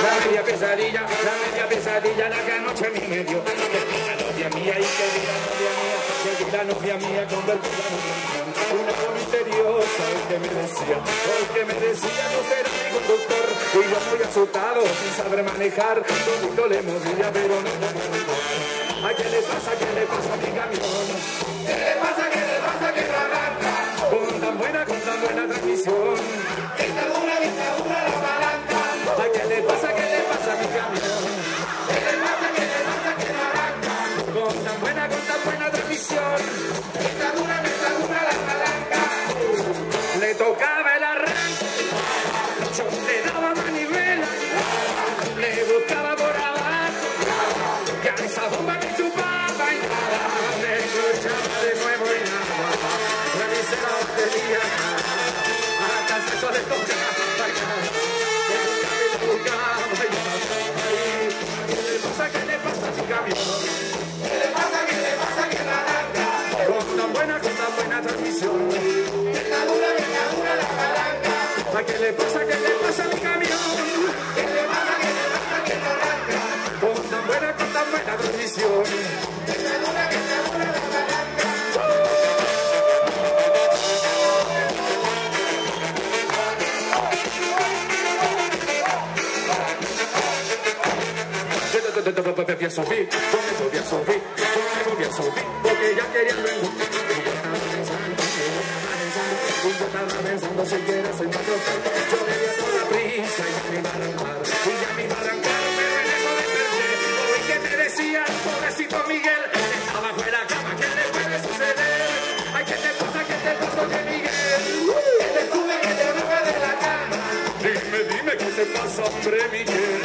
media pesadilla la que anoche a mí me dio. Que la novia mía y que vi la novia mía convertida en una voz misteriosa que me decía no será mi conductor. Y yo muy asustado, sin saber manejar, todito le movía, pero no. Ay, ¿qué le pasa a mi camión? ¿Qué le pasa que no arranca? Con tan buena transmisión. Que está dura la palanca. Ay, ¿qué le pasa a mi camión? ¿Qué le pasa que no arranca? Con tan buena transmisión. Que está dura la palanca. Le tocaba el arranque. Yo le daba manivela. Le buscaba por abajo. Ya esa bomba me chupaba y nada. Me escuchaba de nuevo y nada. Revisé la batería. Hasta el sexo le tocaba. ¿Qué le pasa a mi camión? ¿Qué le pasa que no arranca? Con tan buena transmisión. Que está dura la palanca. ¿Qué le pasa a mi camión? ¿Qué le pasa que no arranca? Con tan buena transmisión. Que está dura la palanca. Voy a subir, porque ya quería luego. Yo estaba pensando si quieres soy más fuerte. Yo debía toda prisa y ya me iba a arrancar. Pero en eso desperté. Oí que me decía el pobrecito Miguel. Está bajo de la cama, ¿qué le puede suceder? Ay, ¿qué te pasa, que Miguel? Que te sube, que te baja de la cama. Dime, ¿qué te pasa, hombre, Miguel?